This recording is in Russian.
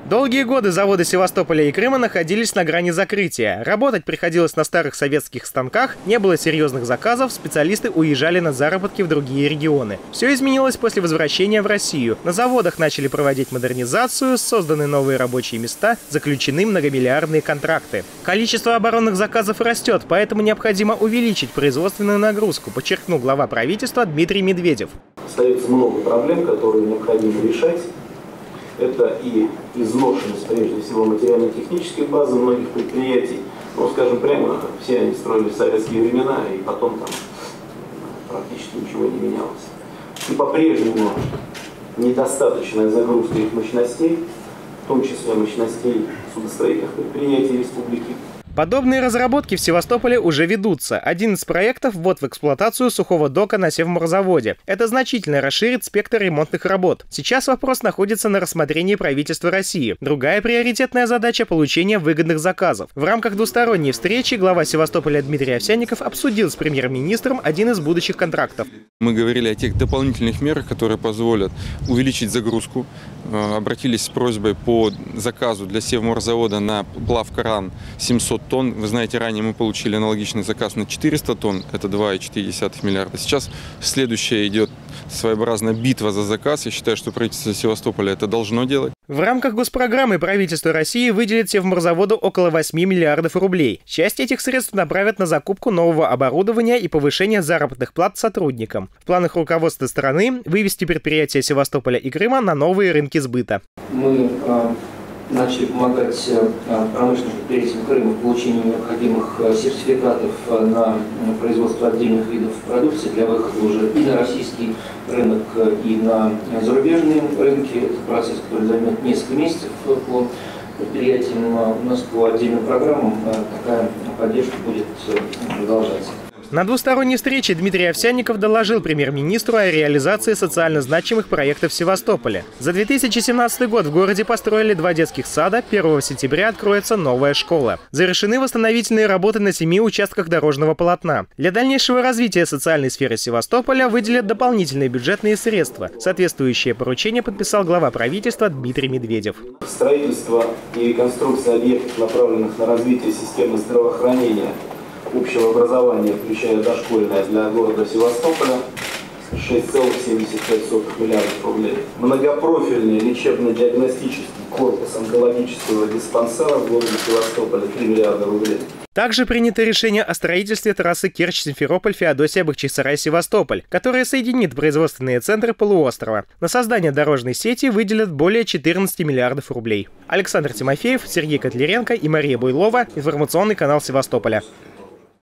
Долгие годы заводы Севастополя и Крыма находились на грани закрытия. Работать приходилось на старых советских станках, не было серьезных заказов, специалисты уезжали на заработки в другие регионы. Все изменилось после возвращения в Россию. На заводах начали проводить модернизацию, созданы новые рабочие места, заключены многомиллиардные контракты. Количество оборонных заказов растет, поэтому необходимо увеличить производственную нагрузку, подчеркнул глава правительства Дмитрий Медведев. Остается много проблем, которые необходимо решать. Это и изношенность, прежде всего, материально-технической базы многих предприятий. Ну, скажем прямо, все они строили в советские времена, и потом там практически ничего не менялось. И по-прежнему недостаточная загрузка их мощностей, в том числе мощностей судостроительных предприятий республики. Подобные разработки в Севастополе уже ведутся. Один из проектов – ввод в эксплуатацию сухого дока на Севморзаводе. Это значительно расширит спектр ремонтных работ. Сейчас вопрос находится на рассмотрении правительства России. Другая приоритетная задача – получение выгодных заказов. В рамках двусторонней встречи глава Севастополя Дмитрий Овсянников обсудил с премьер-министром один из будущих контрактов. Мы говорили о тех дополнительных мерах, которые позволят увеличить загрузку. Обратились с просьбой по заказу для Севморзавода на плавкоран 700 тонн. Вы знаете, ранее мы получили аналогичный заказ на 400 тонн, это 2,4 миллиарда. Сейчас следующая идет своеобразная битва за заказ. Я считаю, что правительство Севастополя это должно делать. В рамках госпрограммы правительство России выделит Севморзаводу около 8 миллиардов рублей. Часть этих средств направят на закупку нового оборудования и повышение заработных плат сотрудникам. В планах руководства страны вывести предприятия Севастополя и Крыма на новые рынки сбыта. Мы начали помогать промышленным предприятиям Крыма в получении необходимых сертификатов на производство отдельных видов продукции для выхода уже и на российский рынок, и на зарубежные рынки. Это процесс, который займет несколько месяцев по предприятиям. У нас по отдельным программам такая поддержка будет продолжаться. На двусторонней встрече Дмитрий Овсянников доложил премьер-министру о реализации социально значимых проектов в Севастополе. За 2017 год в городе построили 2 детских сада, 1 сентября откроется новая школа. Завершены восстановительные работы на 7 участках дорожного полотна. Для дальнейшего развития социальной сферы Севастополя выделят дополнительные бюджетные средства. Соответствующее поручение подписал глава правительства Дмитрий Медведев. Строительство и реконструкция объектов, направленных на развитие системы здравоохранения, общего образования, включая дошкольное, для города Севастополя 6,75 миллиардов рублей. Многопрофильный лечебно-диагностический корпус онкологического диспансера в городе Севастополя 3 миллиарда рублей. Также принято решение о строительстве трассы Керчь-Симферополь-Феодосия-Бахчисарай-Севастополь, которая соединит производственные центры полуострова. На создание дорожной сети выделят более 14 миллиардов рублей. Александр Тимофеев, Сергей Котляренко и Мария Буйлова. Информационный канал Севастополя.